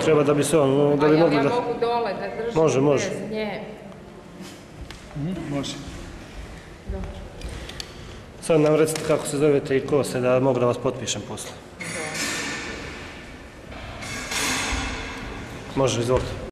treba da bi se on, da bi mogli da... Ja mogu dole da držim Može. bez nje. Može. Dobro. Sad nam recite kako se zovete i ko ste, da mogu da vas potpišem posle. Može, izvolite.